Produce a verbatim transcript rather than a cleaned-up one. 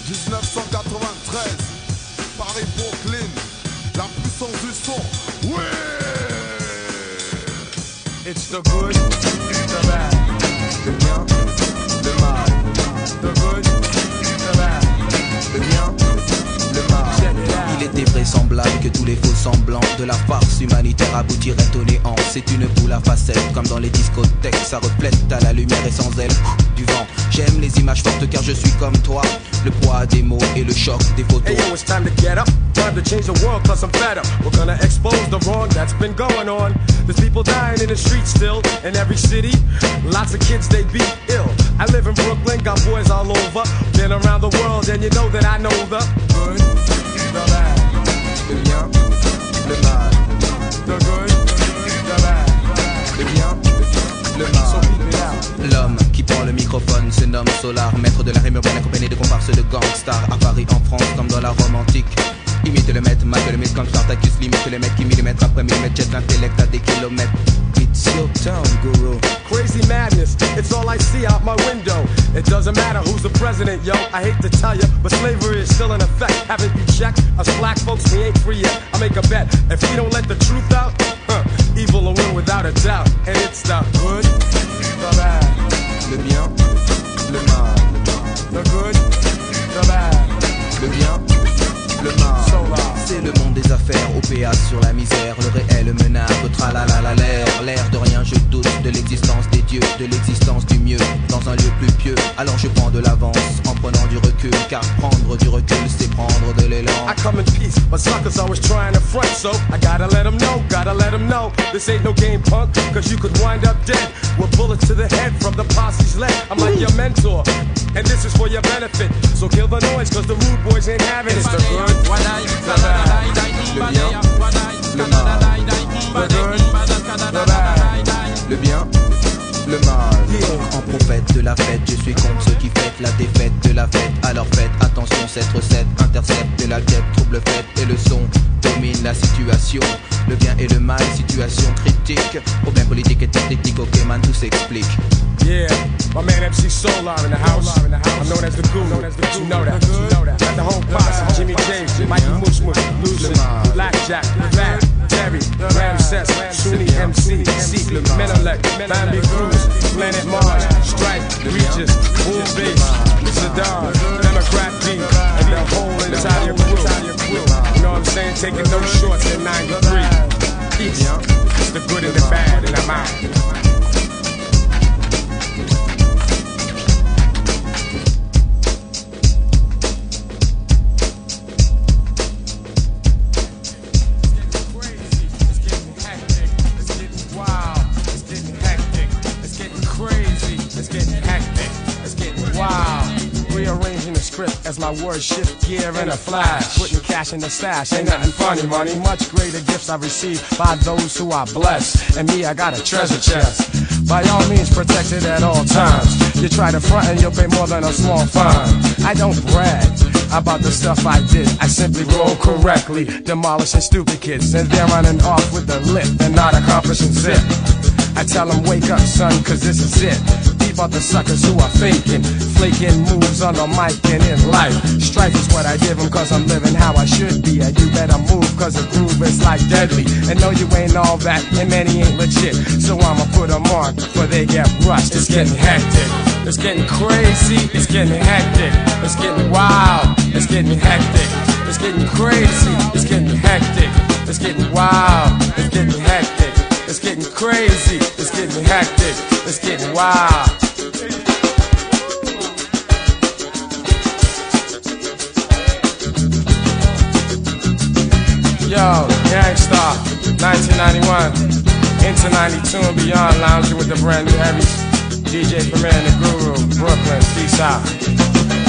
dix-neuf cent quatre-vingt-treize, Paris Brooklyn, la puissance du son. Oui. It's the good, the bad, le bien, le mal. The good, the bad, le bien, le mal. Il était vraisemblable que tous les faux semblants de la farce humanitaire aboutiraient au néant. C'est une boule à facettes, comme dans les discothèques. Ça reflète à la lumière et sans elle du vent. J'aime les images fortes car je suis comme toi. Le poids des mots et le choc des photos. Hey yo, it's time to get up, time to change the world cause I'm fed up. We're gonna expose the wrong that's been going on. There's people dying in the streets still, in every city. Lots of kids, they be ill. I live in Brooklyn, got boys all over. Been around the world and you know that I know the good, the bad, le bien, le mal. the good, the bad, Le bien, le so mal. keep it out. L'homme qui prend le microphone se nomme Solar, maître de la rime urbaine accompagné de comparses de gangsters. À Paris, en France, comme dans la Rome antique. Imite le maître, mate le mythe, comme Spartacus, limite le mec qui millimètre après millimètre, jette l'intellect à des kilomètres. It's your town, guru. Crazy madness, it's all I see out my window. It doesn't matter who's the president, yo. I hate to tell ya, but slavery is still in effect. Haven't you checked? Us black folks, we ain't free yet. I make a bet, if we don't let the truth out, huh, evil will win without a doubt. And it's the good, the bad, Le bien, le mal. the good, the bad, Le bien, le mal. Solar. C'est le monde des affaires, O P A sur la misère. Le réel menace, tralalala l'air. L'air de rien, je doute de l'existence des dieux, de l'existence du mieux, dans un lieu plus pieux. Alors je prends de l'avance, en prenant du recul. Car prendre du recul, c'est prendre de l'élan. I come in peace, but suckers always trying to front, so I gotta let them know, gotta let them know. This ain't no game, punk, cause you could wind up dead with bullets to the head from the posse's leg. I'm like your mentor, and this is for your benefit. So kill the noise, cause the rude boys ain't having it. It's the good, the bad, Le bien, le mal. the good, the bad. Le bien, le mal. En prophète de la fête, je suis contre ceux qui fêtent la défaite de la fête. Alors faites attention, cette recette intercepte de la quête, trouble fête et le son domine la situation. Le bien et le mal, situation critique. Problème politique et technique, ok man, tout s'explique. Yeah, my man M C Solar in the house. I'm known as the Guru, but you know that. Got the whole posse, Jimmy James, Mikey Mush Mush, Lucid, Blackjack, Fat, Terry, Ramses, Sunni M C, Seek, Menelec, Bambi Cruz, Planet Mars, Strike, Regis, Boom Bass, Saddam, Democrat D, and the whole entire crew. You know what I'm saying? Taking no shorts in ninety-three. Peace. It's the good and the bad, and I'm out. As my words shift gear in a flash, putting cash in the stash, ain't nothing funny money. Much greater gifts I receive by those who I bless, and me I got a treasure chest. By all means protected at all times. You try to front and you'll pay more than a small fine. I don't brag about the stuff I did, I simply roll correctly, demolishing stupid kids, and they're running off with the lip and not accomplishing zip. I tell them wake up son, cause this is it. About the suckers who are faking, flaking moves on the mic and in life. Strife is what I give them cause I'm living how I should be. And you better move cause the groove is like deadly. And no, you ain't all that, and many ain't legit. So I'ma put them on before they get rushed. It's getting hectic, it's getting crazy, it's getting hectic, it's getting wild, it's getting hectic, it's getting crazy, it's getting hectic, it's getting wild, it's getting hectic, it's getting crazy, it's getting hectic, it's getting wild. Yo, Gangstar, nineteen ninety-one, into ninety-two and beyond, lounging with the brand new heavies. D J Premier and the Guru, Brooklyn, peace out.